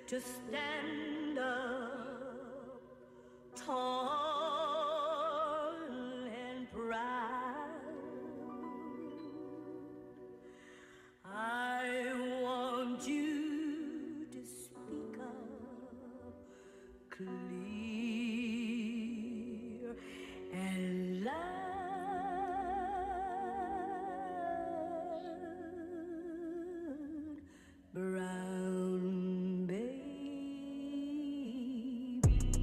to stand up tall and proud. I want you to speak up clear and loud. Brown baby.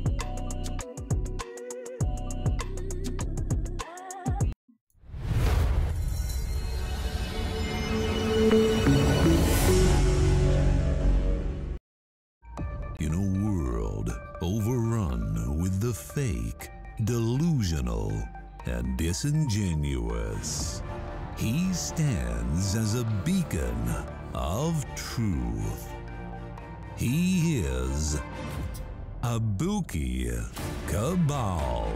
In a world overrun with the fake, delusional, and disingenuous, he stands as a beacon of truth. He is Abuki Cabal.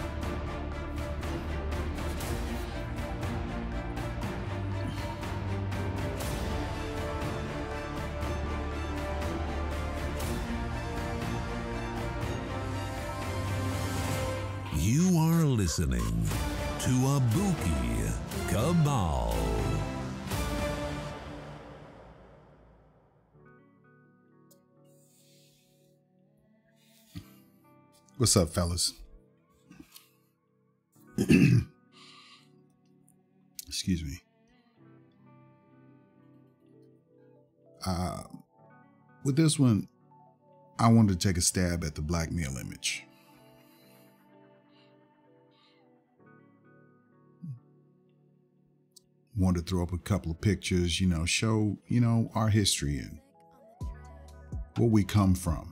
You are listening to Abuki Cabal. What's up, fellas? Excuse me. With this one, I wanted to take a stab at the black male image. Wanted to throw up a couple of pictures, show, our history and where we come from.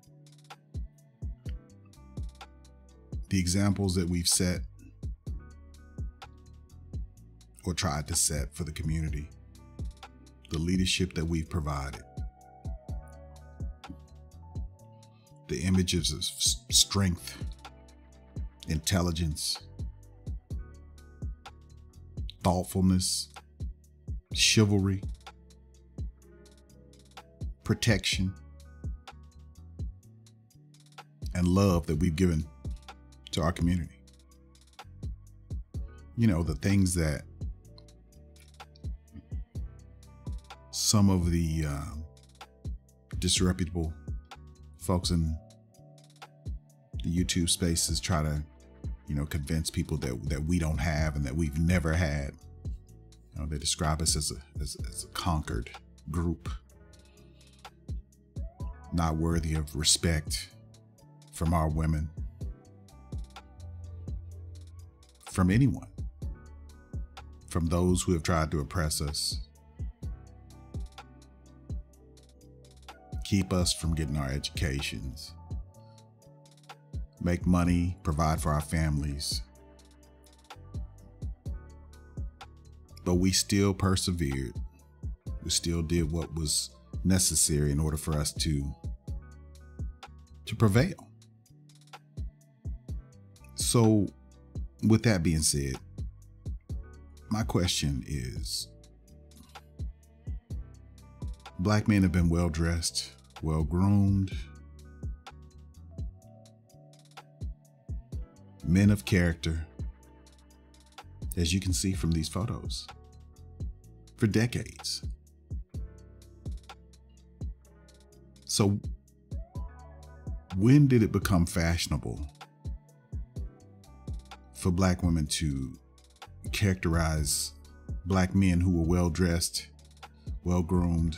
The examples that we've set or tried to set for the community, the leadership that we've provided, the images of strength, intelligence, thoughtfulness, chivalry, protection, and love that we've given to our community. The things that some of the disreputable folks in the YouTube spaces try to, convince people that we don't have and that we've never had. They describe us as a conquered group, not worthy of respect from our women, from anyone, from those who have tried to oppress us, keep us from getting our educations, make money, provide for our families. But we still persevered. We still did what was necessary in order for us to prevail. So, with that being said, my question is, black men have been well-dressed, well-groomed, men of character, as you can see from these photos, for decades. So, when did it become fashionable for black women to characterize black men who were well-dressed, well-groomed,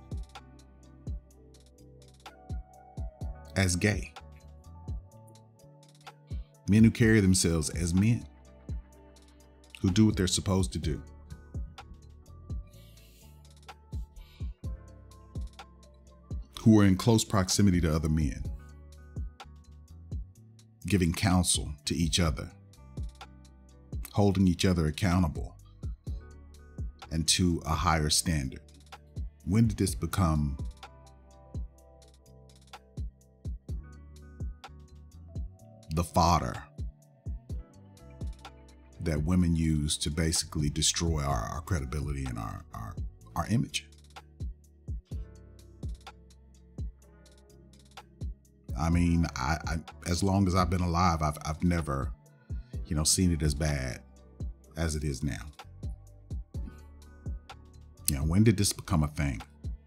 as gay? Men who carry themselves as men, who do what they're supposed to do. Who are in close proximity to other men, giving counsel to each other, holding each other accountable and to a higher standard. When did this become the fodder that women use to basically destroy our credibility and our image? I mean, I as long as I've been alive, I've never, seen it as bad as it is now. When did this become a thing?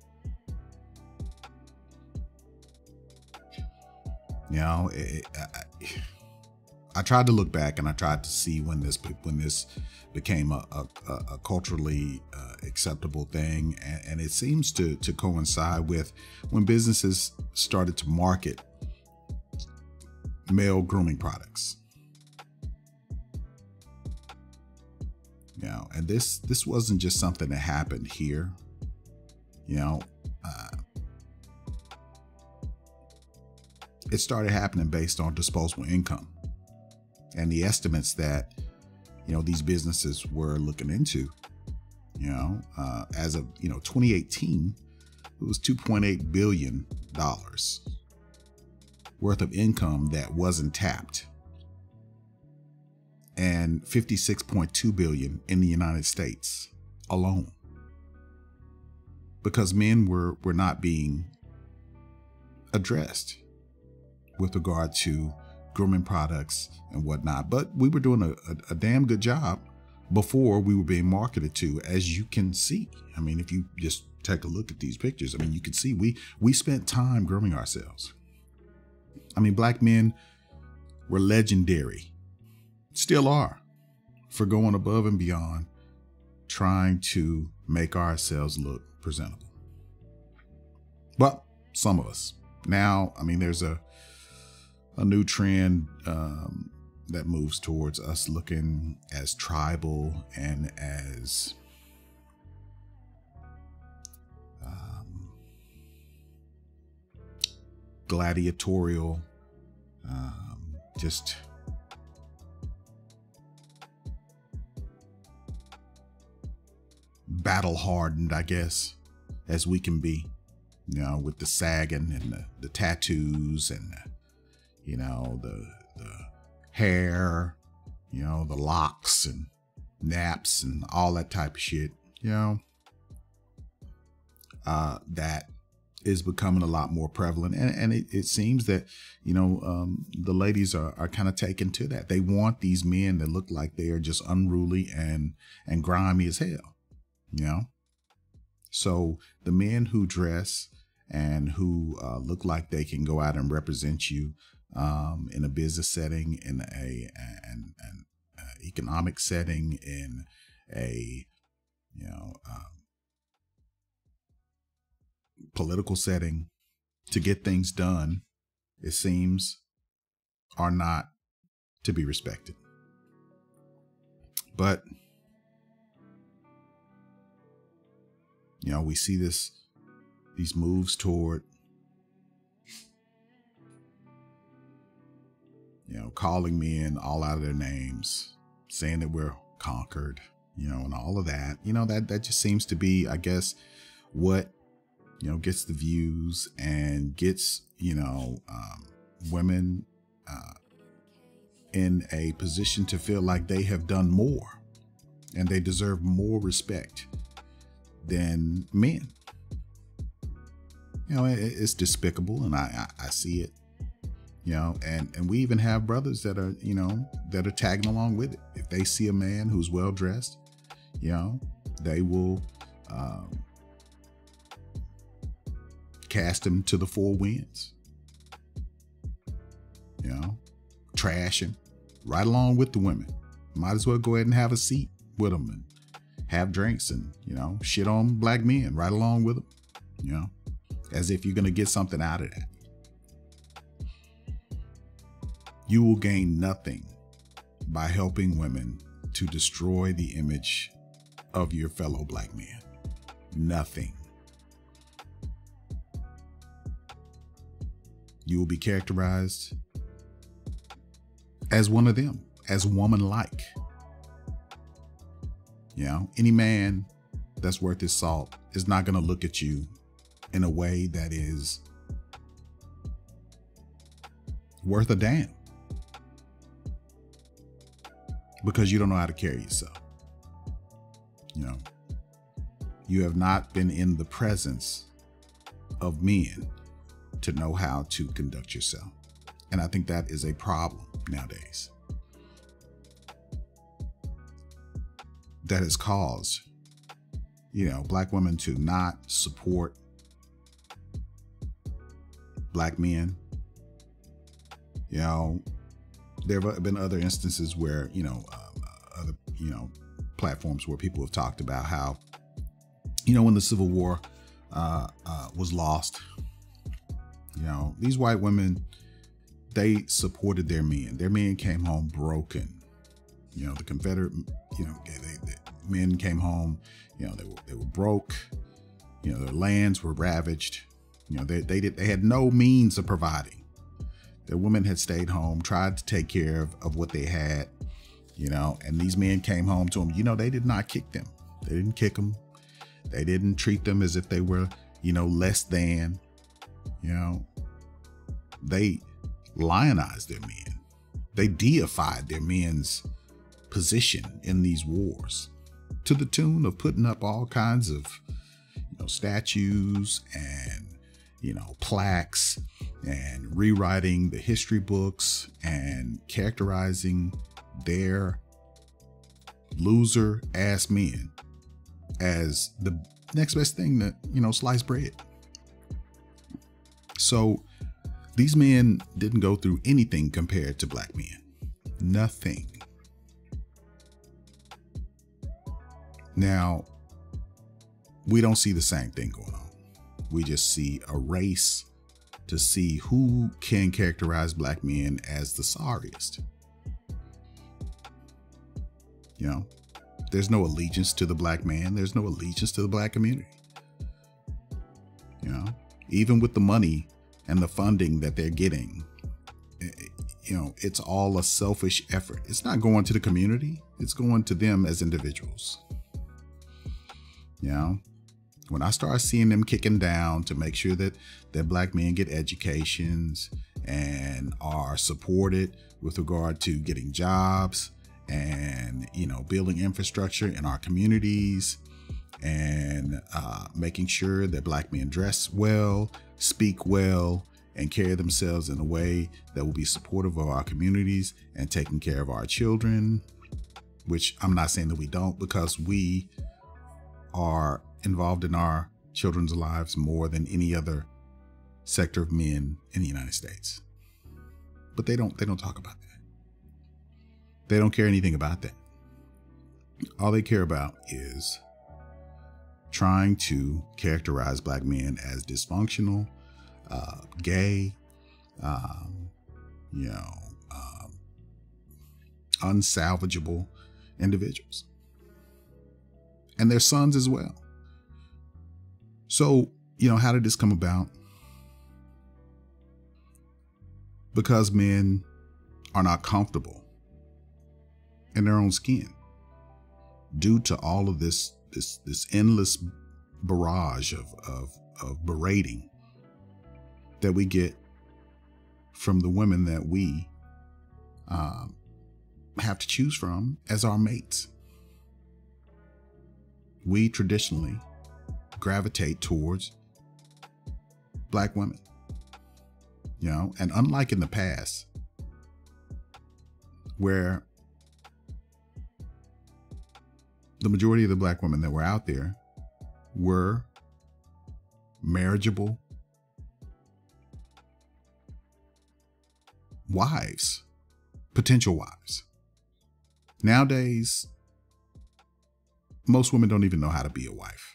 I tried to look back, and I tried to see when this became a culturally acceptable thing, and it seems to coincide with when businesses started to market male grooming products. And this wasn't just something that happened here. It started happening based on disposable income, and the estimates that these businesses were looking into. As of 2018, it was $2.8 billion worth of income that wasn't tapped, and $56.2 billion in the United States alone, because men were not being addressed with regard to grooming products and whatnot. But we were doing a damn good job before we were being marketed to, as you can see. I mean, if you just take a look at these pictures, I mean, you can see we spent time grooming ourselves. I mean, black men were legendary, still are, for going above and beyond, trying to make ourselves look presentable. But some of us now, I mean, there's a new trend that moves towards us looking as tribal and as gladiatorial, just battle hardened, I guess, as we can be, with the sagging and the tattoos and the hair, the locks and naps and all that type of shit, that is becoming a lot more prevalent. And it seems that, the ladies are kind of taken to that. They want these men that look like they are just unruly and grimy as hell, So the men who dress and who look like they can go out and represent you in a business setting, in an economic setting, in a political setting, to get things done, it seems, are not to be respected. But we see these moves toward calling men all out of their names, saying that we're conquered, and all of that. That just seems to be, I guess, what gets the views and gets women in a position to feel like they have done more and they deserve more respect than men. It's despicable, and I see it. And we even have brothers that are, that are tagging along with it. If they see a man who's well dressed, they will cast him to the four winds, trash him right along with the women. Might as well go ahead and have a seat with them and have drinks and, shit on black men right along with them, as if you're going to get something out of that. You will gain nothing by helping women to destroy the image of your fellow black man. Nothing. You will be characterized as one of them, as woman-like. Any man that's worth his salt is not going to look at you in a way that is worth a damn, because you don't know how to carry yourself. You have not been in the presence of men to know how to conduct yourself. And I think that is a problem nowadays that has caused, Black women to not support Black men. There have been other instances where, other, platforms where people have talked about how, when the Civil War was lost, these white women, they supported their men. Their men came home broken. The Confederate, the men came home, they were broke. Their lands were ravaged. They had no means of providing. Their women had stayed home, tried to take care of what they had, and these men came home to them. They did not kick them. They didn't kick them. They didn't treat them as if they were, less than, they lionized their men. They deified their men's position in these wars to the tune of putting up all kinds of, statues and, plaques and rewriting the history books and characterizing their loser ass men as the next best thing to, sliced bread. So these men didn't go through anything compared to Black men. Nothing. Now, we don't see the same thing going on. We just see a race to see who can characterize Black men as the sorriest. There's no allegiance to the Black man. There's no allegiance to the Black community. Even with the money and the funding that they're getting, it's all a selfish effort. It's not going to the community. It's going to them as individuals. When I start seeing them kicking down to make sure that Black men get educations and are supported with regard to getting jobs and, building infrastructure in our communities and making sure that Black men dress well, speak well, and carry themselves in a way that will be supportive of our communities and taking care of our children, which I'm not saying that we don't, because we are involved in our children's lives more than any other sector of men in the United States. But they don't talk about that. They don't care anything about that. All they care about is trying to characterize Black men as dysfunctional, gay, unsalvageable individuals. And their sons as well. So, how did this come about? Because men are not comfortable in their own skin due to all of this endless barrage of berating that we get from the women that we have to choose from as our mates. We traditionally gravitate towards Black women, and unlike in the past, where the majority of the Black women that were out there were marriageable wives, potential wives. Nowadays, most women don't even know how to be a wife,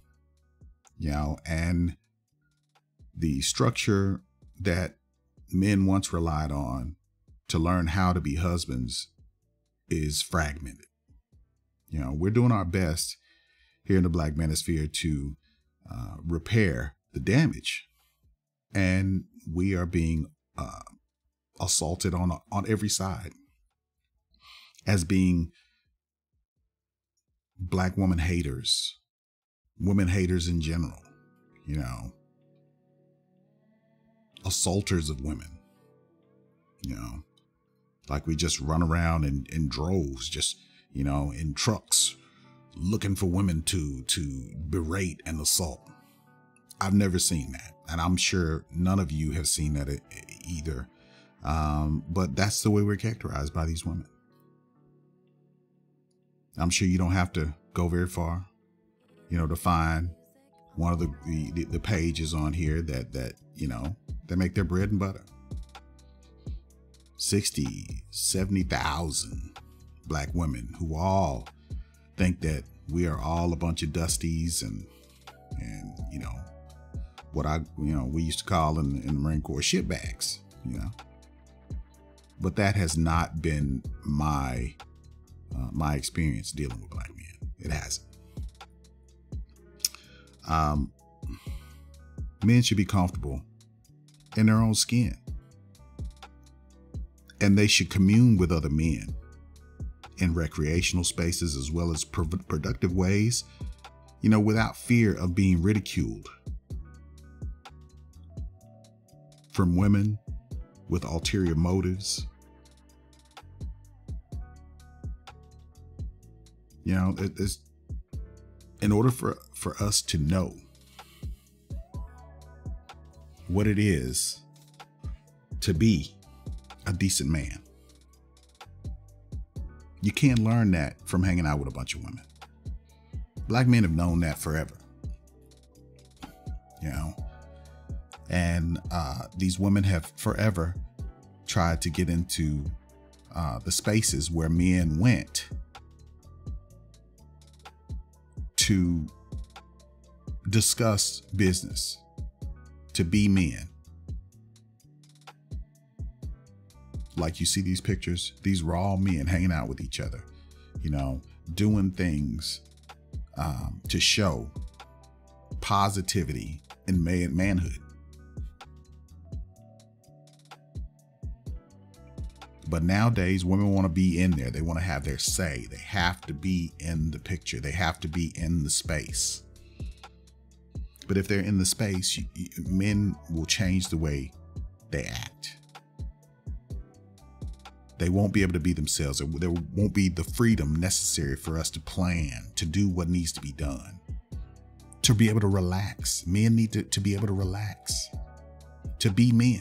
and the structure that men once relied on to learn how to be husbands is fragmented. We're doing our best here in the Black manosphere to repair the damage, and we are being assaulted on every side as being Black woman haters, women haters in general, assaulters of women, like we just run around in droves, just, in trucks looking for women to berate and assault. I've never seen that. And I'm sure none of you have seen that either. But that's the way we're characterized by these women. I'm sure you don't have to go very far, to find one of the pages on here that make their bread and butter. 60, 70,000 Black women who all think that we are all a bunch of dusties and what we used to call in the Marine Corps shitbags, But that has not been my experience dealing with Black men. It hasn't. Men should be comfortable in their own skin. And they should commune with other men in recreational spaces as well as productive ways, without fear of being ridiculed from women with ulterior motives. In order for us to know what it is to be a decent man, you can't learn that from hanging out with a bunch of women. Black men have known that forever, and these women have forever tried to get into the spaces where men went to discuss business, to be men. Like you see these pictures, these raw men hanging out with each other, doing things to show positivity in manhood. But nowadays, women want to be in there. They want to have their say. They have to be in the picture. They have to be in the space. But if they're in the space, men will change the way they act. They won't be able to be themselves. There won't be the freedom necessary for us to plan, to do what needs to be done, to be able to relax. Men need to be able to relax, to be men.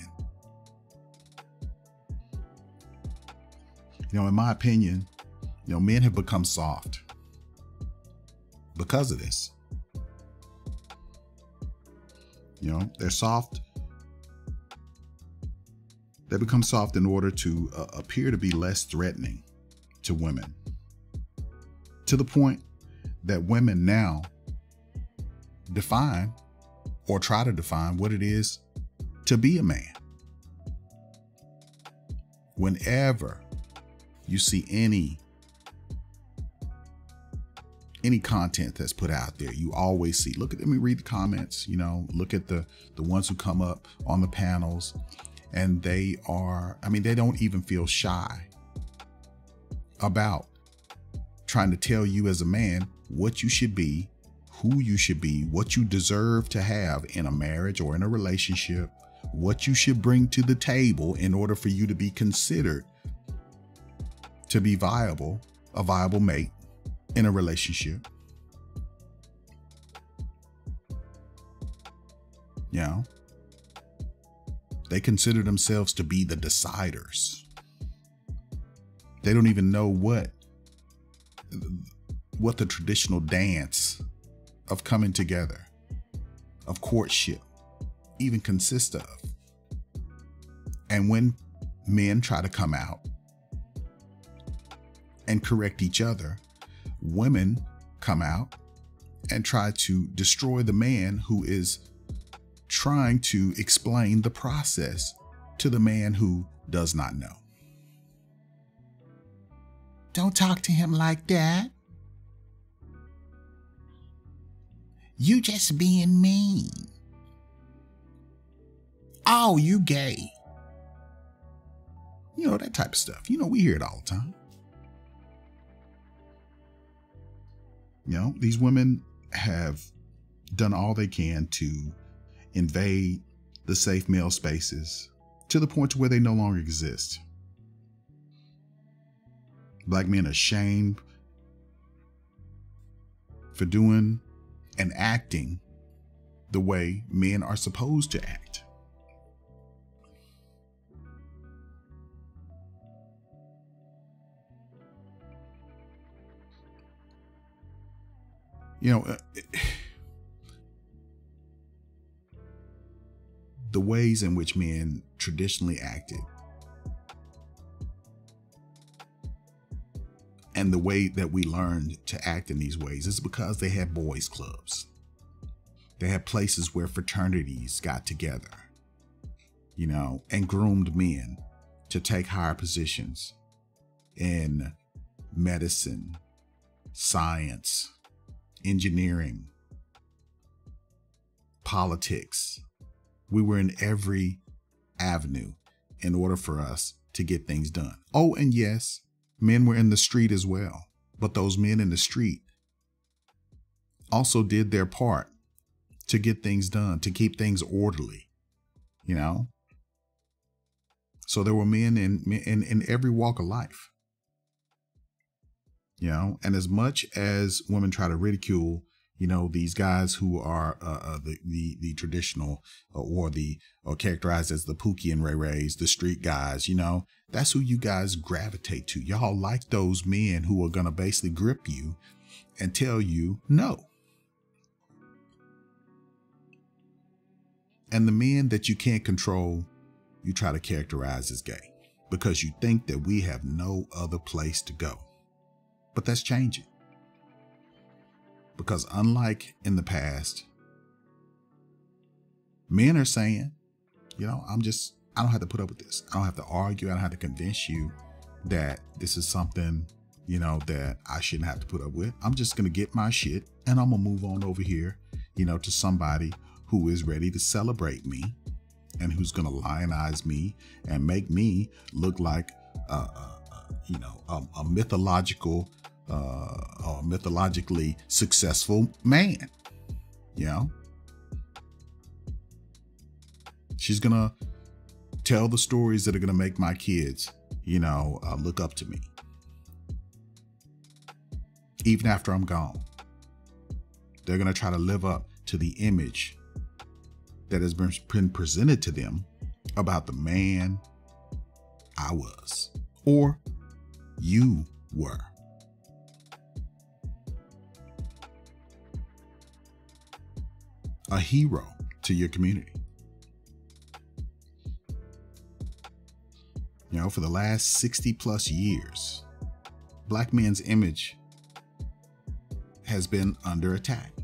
In my opinion, men have become soft because of this. They're soft. They become soft in order to appear to be less threatening to women, to the point that women now define or try to define what it is to be a man. Whenever you see any content that's put out there, you always see, let me read the comments, look at the ones who come up on the panels, and they don't even feel shy about trying to tell you as a man what you should be, who you should be, what you deserve to have in a marriage or in a relationship, what you should bring to the table in order for you to be considered to be a viable mate in a relationship. They consider themselves to be the deciders. They don't even know what the traditional dance of coming together, of courtship, even consists of. And when men try to come out and correct each other, women come out and try to destroy the man who is trying to explain the process to the man who does not know. Don't talk to him like that. You just being mean. Oh, you gay. That type of stuff. We hear it all the time. These women have done all they can to invade the safe male spaces to the point to where they no longer exist. Black men are shamed for doing and acting the way men are supposed to act. The ways in which men traditionally acted and the way that we learned to act in these ways is because they had boys' clubs. They had places where fraternities got together, and groomed men to take higher positions in medicine, science, engineering, politics. We were in every avenue in order for us to get things done. Oh, and yes, men were in the street as well. But those men in the street also did their part to get things done, to keep things orderly, So there were men in every walk of life, and as much as women try to ridicule, these guys who are the traditional or characterized as the Pookie and Ray Rays, the street guys, that's who you guys gravitate to. Y'all like those men who are going to basically grip you and tell you no. And the men that you can't control, you try to characterize as gay because you think that we have no other place to go. But that's changing. Because unlike in the past, men are saying, I don't have to put up with this. I don't have to argue. I don't have to convince you that this is something, that I shouldn't have to put up with. I'm just going to get my shit and I'm going to move on over here, to somebody who is ready to celebrate me and who's going to lionize me and make me look like, a mythologically successful man. She's gonna tell the stories that are gonna make my kids, look up to me. Even after I'm gone, they're gonna try to live up to the image that has been presented to them about the man I was, or you were. A hero to your community. For the last 60 plus years, Black men's image has been under attack.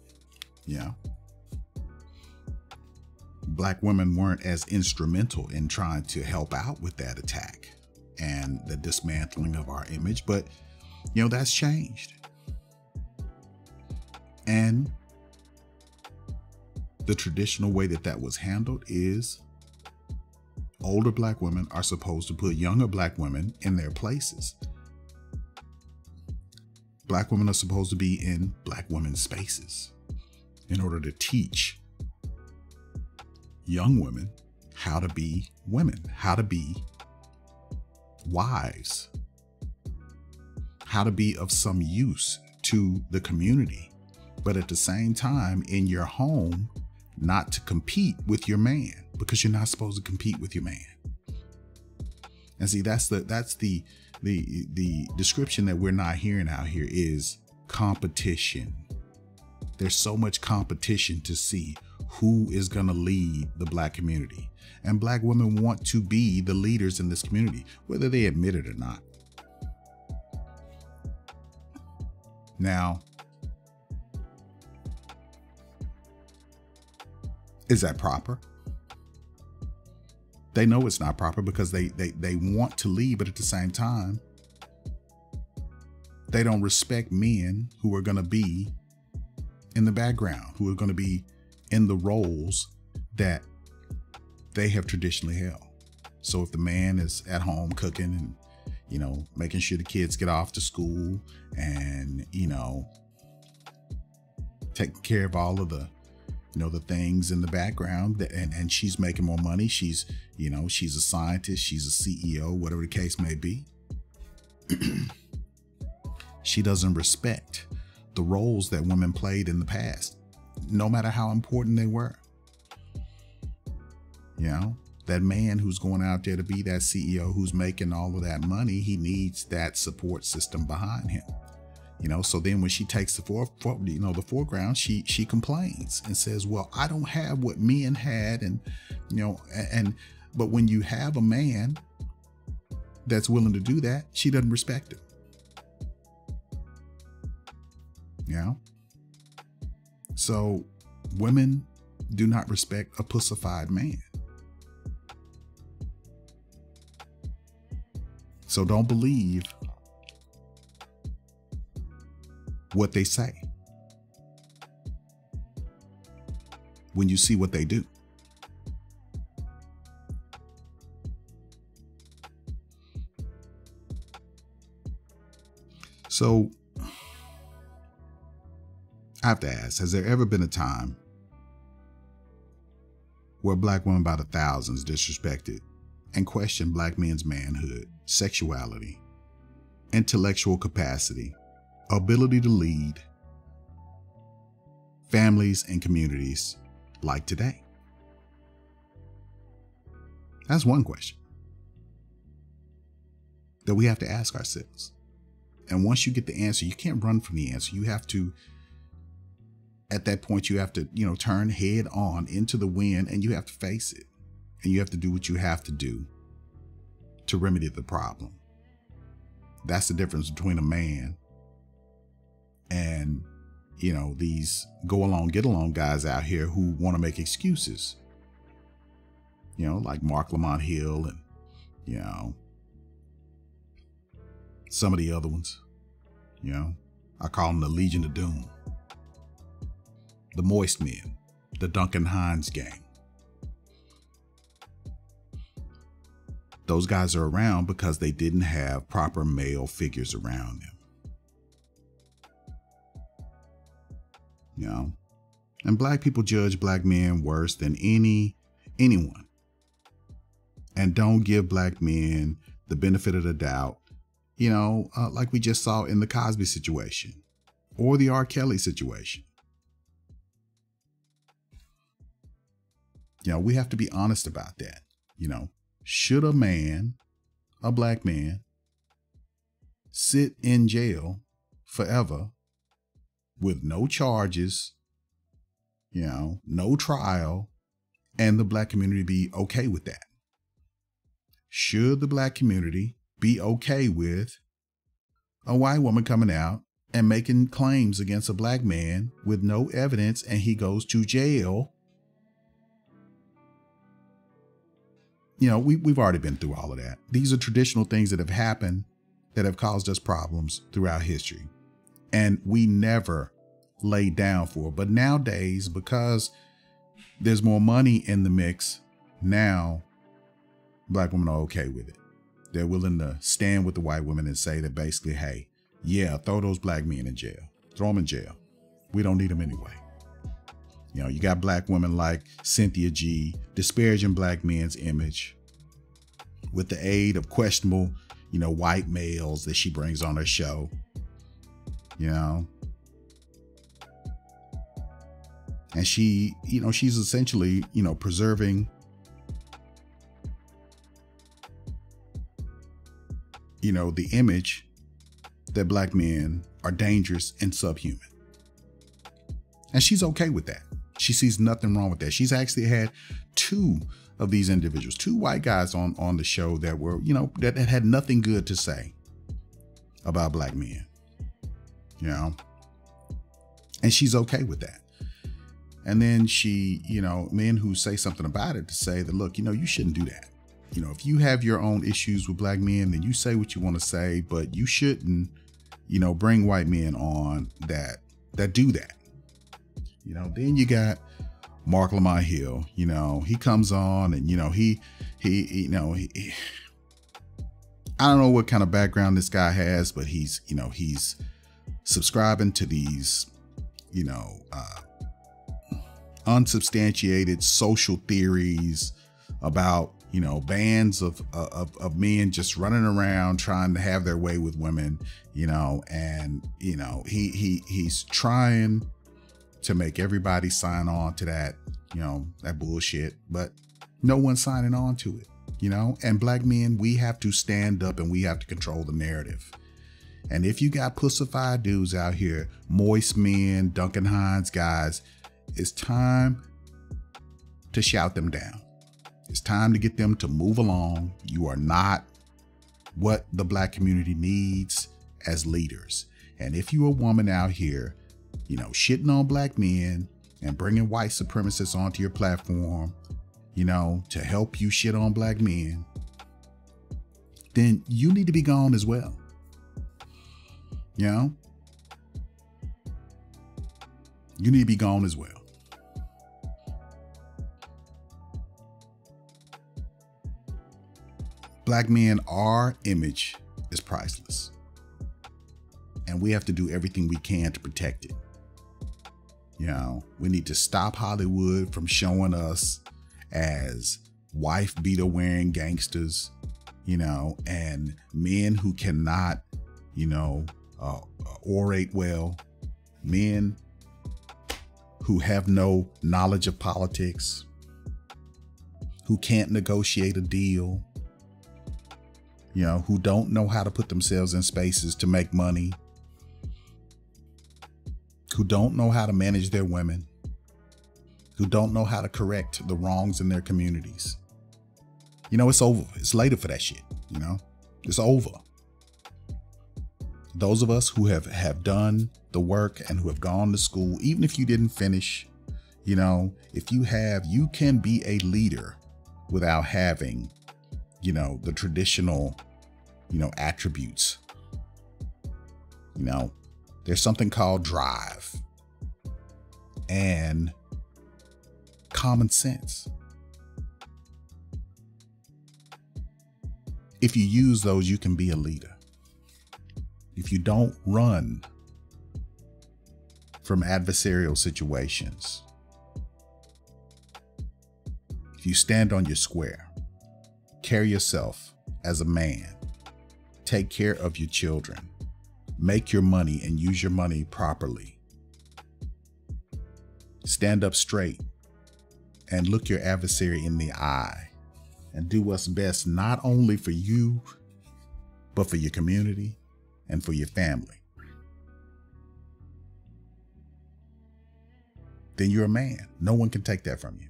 Black women weren't as instrumental in trying to help out with that attack and the dismantling of our image, but that's changed. And the traditional way that was handled is older Black women are supposed to put younger Black women in their places. Black women are supposed to be in Black women's spaces in order to teach young women how to be women, how to be wives, how to be of some use to the community, but at the same time in your home, not to compete with your man, because you're not supposed to compete with your man. And see, that's the description that we're not hearing out here is competition. There's so much competition to see who is going to lead the Black community. And Black women want to be the leaders in this community, whether they admit it or not. Now, is that proper? They know it's not proper because they want to lead, but at the same time, they don't respect men who are going to be in the background, who are going to be in the roles that they have traditionally held. So if the man is at home cooking and, making sure the kids get off to school and, taking care of all of the, the things in the background and she's making more money. She's a scientist, she's a CEO, whatever the case may be. She doesn't respect the roles that women played in the past. no matter how important they were. You know, that man who's going out there to be that CEO, who's making all of that money, he needs that support system behind him. You know, so then when she takes the foreground, she complains and says, well, I don't have what men had. And, you know, but when you have a man that's willing to do that, she doesn't respect him. You know? So women do not respect a pussified man. So don't believe what they say when you see what they do. So I have to ask, has there ever been a time where black women by the thousands disrespected and questioned black men's manhood, sexuality, intellectual capacity, ability to lead families and communities like today? That's one question that we have to ask ourselves. And once you get the answer, you can't run from the answer. You have to, at that point, you have to, you know, turn head on into the wind, and you have to face it. And you have to do what you have to do to remedy the problem. That's the difference between a man and, you know, these go along, get along guys out here who want to make excuses. You know, like Mark Lamont Hill and, you know, some of the other ones. You know, I call them the Legion of Doom. The Moist Men, the Duncan Hines gang. Those guys are around because they didn't have proper male figures around them. You know, and black people judge black men worse than anyone. And don't give black men the benefit of the doubt, you know, like we just saw in the Cosby situation or the R. Kelly situation. You know, we have to be honest about that. You know, should a man, a black man, sit in jail forever with no charges, you know, no trial, and the black community be okay with that? Should the black community be okay with a white woman coming out and making claims against a black man with no evidence, and he goes to jail? You know, we've already been through all of that. These are traditional things that have happened that have caused us problems throughout history. And we never laid down for it. But nowadays, because there's more money in the mix, now black women are okay with it. They're willing to stand with the white women and say that basically, hey, yeah, throw those black men in jail. Throw them in jail. We don't need them anyway. You know, you got black women like Cynthia G disparaging black men's image with the aid of questionable, you know, white males that she brings on her show. You know, and she, you know, she's essentially, you know, preserving, you know, the image that black men are dangerous and subhuman. And she's okay with that. She sees nothing wrong with that. She's actually had two of these individuals, two white guys on the show that were, you know, that had nothing good to say about black men, you know, and she's okay with that. And then she, you know, men who say something about it to say that, look, you know, you shouldn't do that. You know, if you have your own issues with black men, then you say what you want to say, but you shouldn't, you know, bring white men on that do that. You know, then you got Mark Lamont Hill, you know, he comes on and, you know, he I don't know what kind of background this guy has, but he's, you know, he's subscribing to these, you know, unsubstantiated social theories about, you know, bands of men just running around trying to have their way with women, you know, and, you know, he's trying to make everybody sign on to that, that bullshit, but no one's signing on to it, and black men, we have to stand up and we have to control the narrative. And if you got pussified dudes out here, moist men, Duncan Hines guys, it's time to shout them down. It's time to get them to move along. You are not what the black community needs as leaders. And if you're a woman out here, shitting on black men and bringing white supremacists onto your platform, to help you shit on black men, then you need to be gone as well. You need to be gone as well. Black men, our image is priceless. And we have to do everything we can to protect it. We need to stop Hollywood from showing us as wife beater wearing gangsters, and men who cannot, orate well, men who have no knowledge of politics, who can't negotiate a deal, who don't know how to put themselves in spaces to make money, who don't know how to manage their women, who don't know how to correct the wrongs in their communities. It's over. It's later for that shit. It's over. Those of us who have done the work and who have gone to school, even if you didn't finish, if you can be a leader without having, the traditional, attributes. There's something called drive and common sense. If you use those, you can be a leader. If you don't run from adversarial situations, if you stand on your square, carry yourself as a man, take care of your children, make your money and use your money properly, stand up straight and look your adversary in the eye and do what's best, not only for you, but for your community and for your family. Then you're a man. No one can take that from you.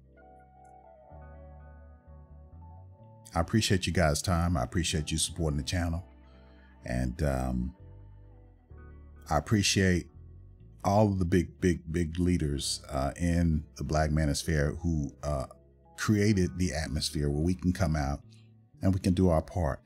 I appreciate you guys' time. I appreciate you supporting the channel. And I appreciate all of the big leaders in the Black Manosphere who created the atmosphere where we can come out and we can do our part.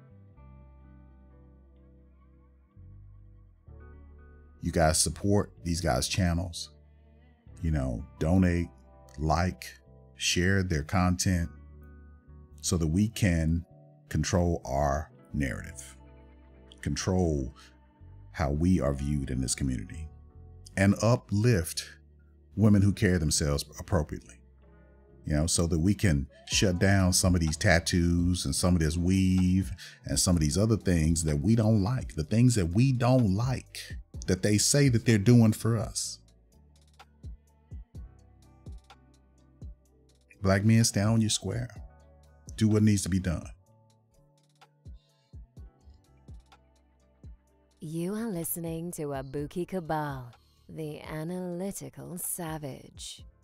You guys support these guys' channels, donate, like, share their content so that we can control our narrative, control how we are viewed in this community, and uplift women who carry themselves appropriately, so that we can shut down some of these tattoos and some of this weave and some of these other things that we don't like, the things that we don't like that they say that they're doing for us. Black men, stand on your square. Do what needs to be done. You are listening to Abuki Cabal, the analytical savage.